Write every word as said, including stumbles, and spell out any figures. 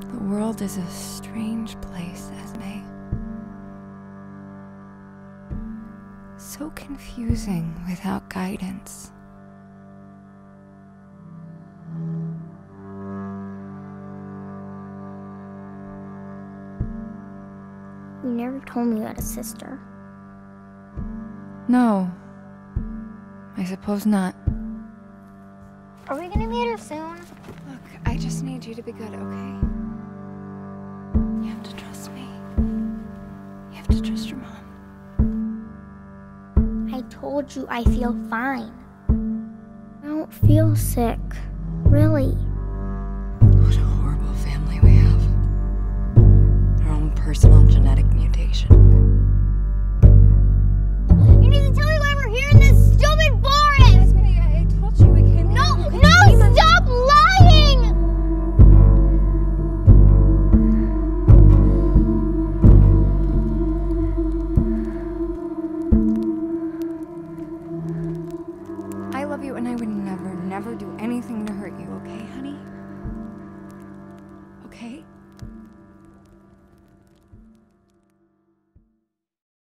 The world is a strange place, Esme. So confusing without guidance. You never told me you had a sister. No. I suppose not. Are we gonna meet her soon? Look, I just need you to be good, okay? You have to trust me. You have to trust your mom. I told you I feel fine. I don't feel sick. Really. What a horrible family we have. Our own personal genetic mutation. You need to tell me why we're here in this stupid forest! Esme, I told you we came No, here. no, stop lying! I love you and I would never, never do anything to hurt you, okay, honey? Okay?